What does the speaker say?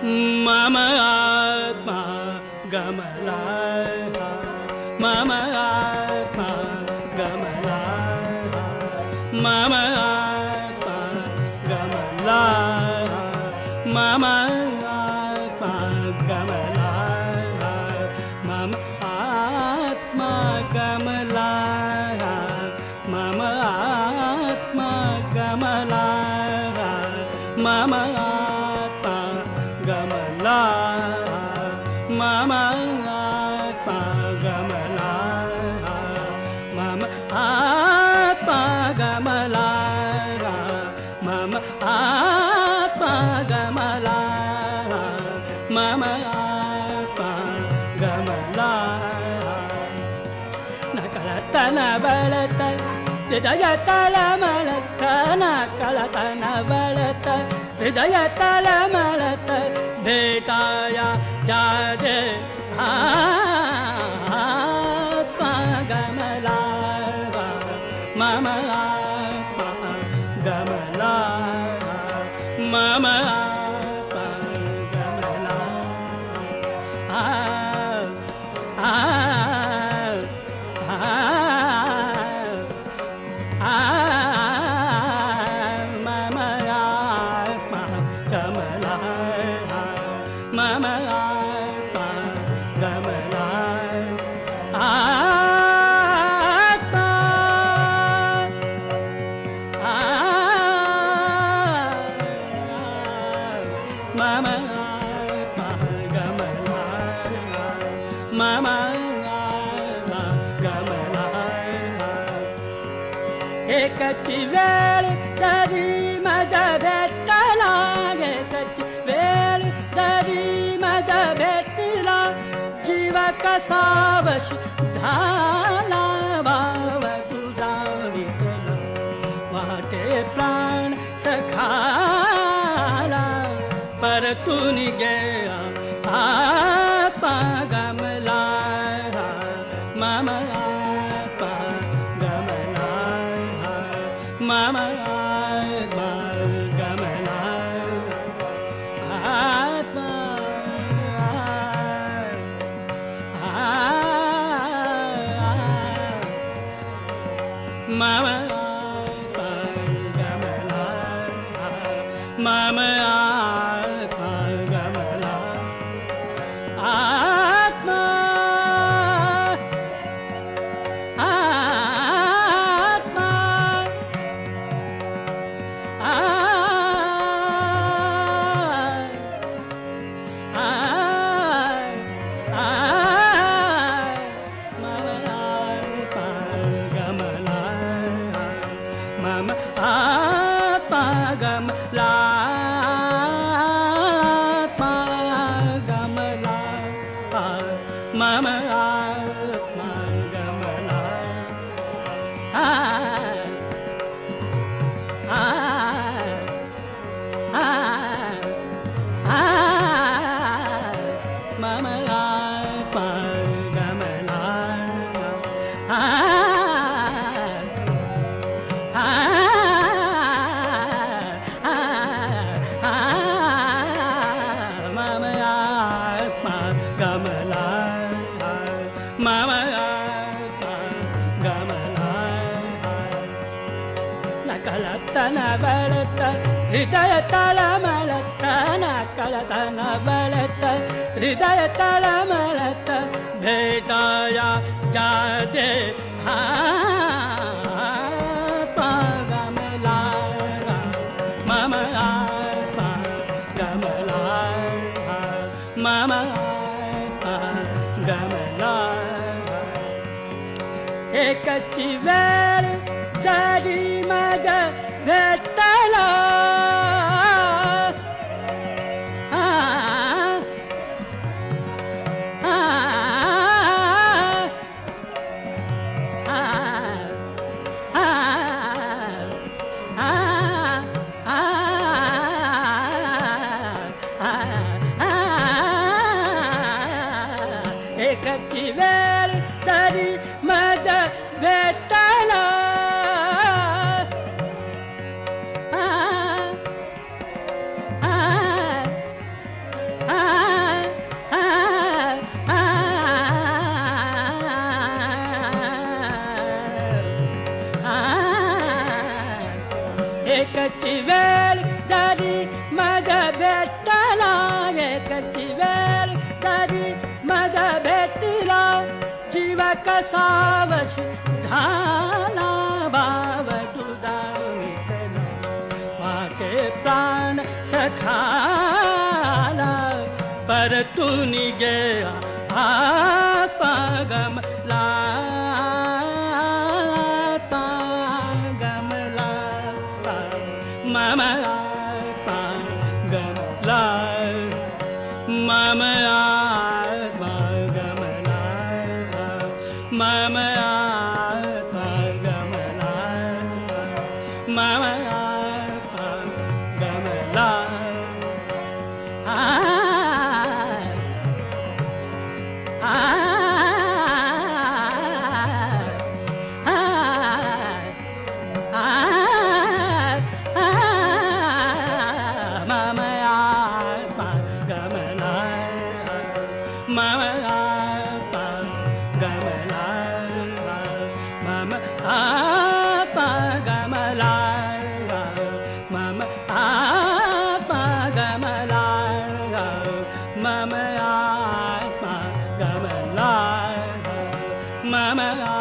मम आत्मा गमला मम आत्मा गमला मम आत्मा गमला मम आत्मा गमला मम आत्मा गमला मम आत्मा गमला मम आत्मा गमला मम आत्मा गमला मम आत्मा गमला मम आत्मा गमला मम आत्मा गमला नकलतन बलत हृदय तलमलत नकलतन बलत हृदय तलमलत भेटाया जादे आत्मा गमला मम आत्मा गमला मम आत्मा गमला मम आत्मा गमला मम आत्मा गमला मम आत्मा गमला मम आत्मा गमला एकची वेळ तरी माझा भेटला एकची वेळ तरी माझा भेटला जीव कसा वश झाला भाव तुझा विठ्ठल वाटे प्राण सखाला परतून गया आत्मा गमला मम आत्मा गमला मम आत्मा गमला आत्मा मम आत्मा गमला मम आत्मा गमला आत्मा आत्मा मम आत्मा गमला आत्मा गमला मम आत्मा गमला मम आत्मा गमला मम आत्मा गमला मम आत्मा गमला नकलतन बलत हृदय तलमलत नकलतन बलत हृदय तलमलत भेटाया जादे आत्मा गमला मम आत्मा गमला मम आत्मा गमला एकची वेळ जरी माझा भेटला एकची वेळ तरी माझा भेटला कच्ची वेळ जरी माझ्या भेटला रे कच्ची वेळ जरी माझ्या भेटला जीव कसा वश झाला भाव तुझा मिटला वाटे प्राण सखाला परतून गया आत्मा गमला मम आत्मा गमला मम आत्मा गमला मम आत्मा गमला मम आत्मा गमला Mama, Mama,